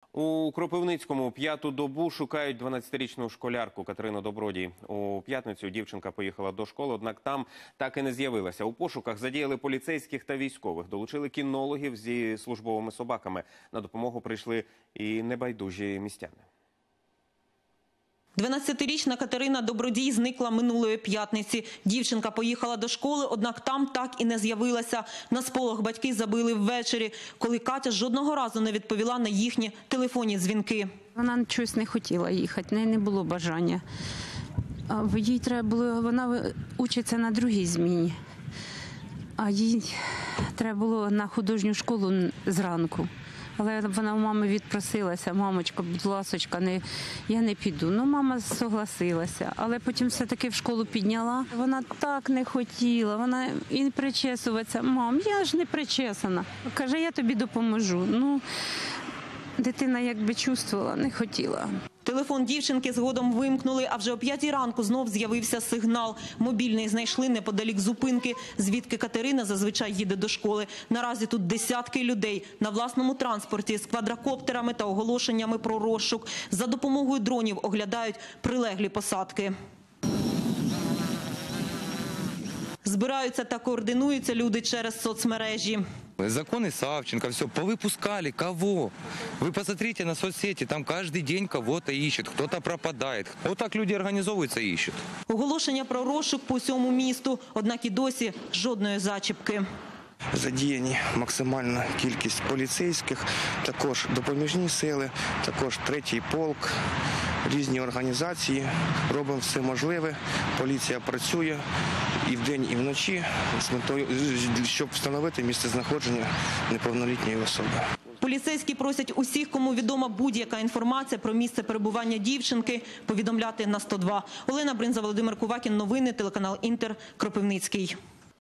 У Кропивницькому п'яту добу шукають 12-річну школярку Катерину Добродій. У п'ятницю дівчинка поїхала до школи, однак там так і не з'явилася. У пошуках задіяли поліцейських та військових, долучили кінологів зі службовими собаками. На допомогу прийшли і небайдужі містяни. 12-річна Катерина Добродій зникла минулої п'ятниці. Дівчинка поїхала до школи, однак там так і не з'явилася. На сполох батьки забили ввечері, коли Катя жодного разу не відповіла на їхні телефонні дзвінки. Вона щось не хотіла їхати, в неї не було бажання. Їй треба було, вона учиться на другій зміні, а їй треба було на художню школу зранку. Але вона у мами відпросилася: мамочка, будь ласочка, я не піду. Ну, мама согласилася, але потім все-таки в школу підняла. Вона так не хотіла, вона і причесуватися. Мам, я ж не причесана. Каже, я тобі допоможу. Ну, дитина якби чувствувала, не хотіла. Телефон дівчинки згодом вимкнули, а вже о 5-й ранку знов з'явився сигнал. Мобільний знайшли неподалік зупинки, звідки Катерина зазвичай їде до школи. Наразі тут десятки людей на власному транспорті з квадрокоптерами та оголошеннями про розшук. За допомогою дронів оглядають прилеглі посадки. Збираються та координуються люди через соцмережі. Законы Савченко, все, повыпускали. Кого? Вы посмотрите на соцсети, там каждый день кого-то ищут, кто-то пропадает. Вот так люди организовываются и ищут. Оголошення про розшук по всьому місту, однак і досі жодної зачіпки. Задіяні максимальна кількість поліцейських, також допоміжні сили, також 3-й полк, різні організації. Робимо все можливе, поліція працює і вдень, і вночі з метою, щоб встановити місцезнаходження неповнолітньої особи. Поліцейські просять усіх, кому відома будь-яка інформація про місце перебування дівчинки, повідомляти на 102. Олена Бринза, Володимир Кувакін. Новини, телеканал Інтер, Кропивницький.